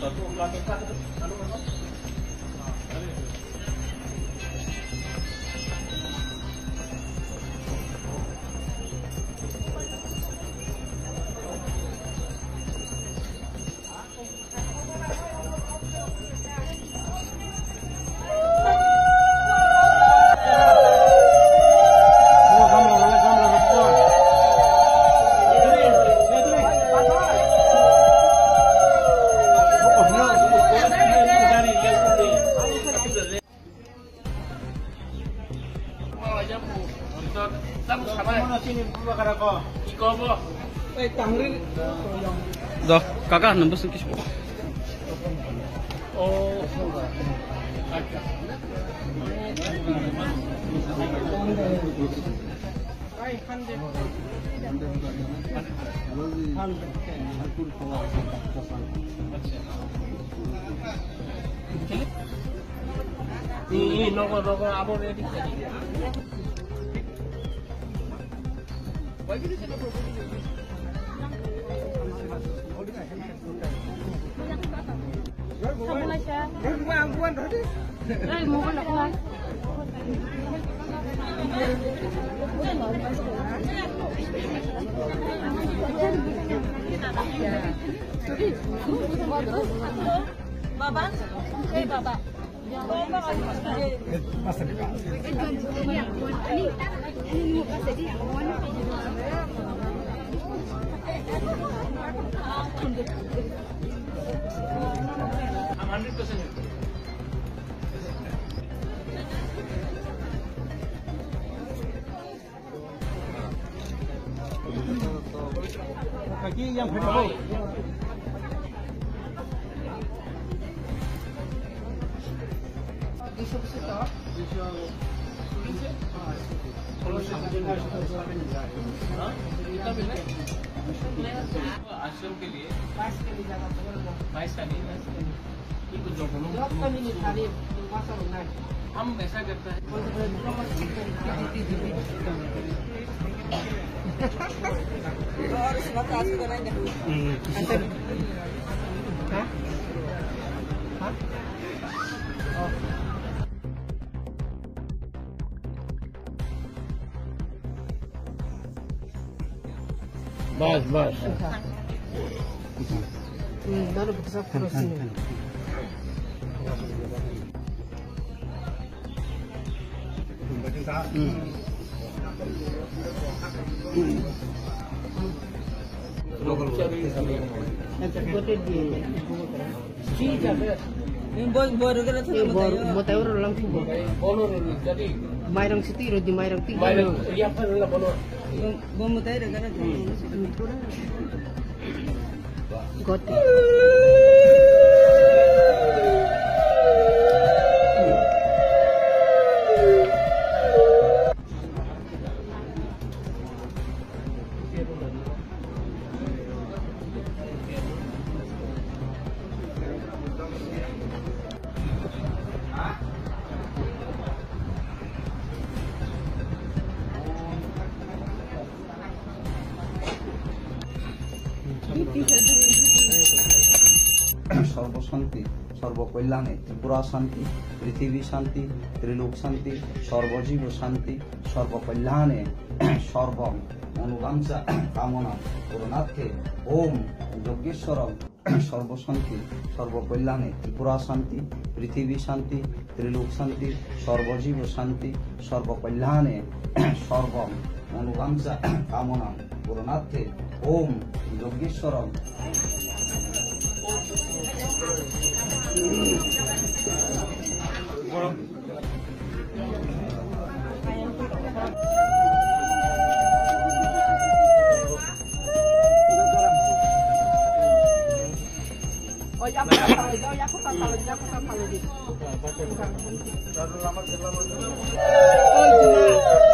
Dah, kakak nembus kis. Oh. Ini nogo apa ready? Sabunay siya. Ay, mukha na ko lang. Baba? Eh, baba. Baba ka. Pasa ka. Ani mo kasi di ako ano. I'm 100%. Kaki yang berapa? आश्रम के लिए 22 का नहीं हम ऐसा करते हैं और इस वक्त आज बनाएंगे बस बस 나는 부탁 들었으니. Mau tahu orang langsung. बोलो jadi Mairang City, di Mairang Tinggi. iya apa lah bono Mau tahu dengan Goti. সর্বশান্তি সর্বকল্যাণে ত্রিপুরা শান্তি পৃথিবী শান্তি ত্রিলোক শান্তি সর্বজীব শান্তি সর্বকল্যাণে সর্ব অনুবাঞ্ছা কামনা করুণার্থে ওম যজ্ঞেশ্বরম সর্বশান্তি সর্বকল্যাণে ত্রিপুরা শান্তি পৃথিবী শান্তি ত্রিলোক শান্তি সর্বজীব শান্তি সর্বকল্যাণে সর্ব অনুবাঞ্ছা কামনা করুণার্থে ওম যজ্ঞেশ্বরম Oh, ya aku kapal.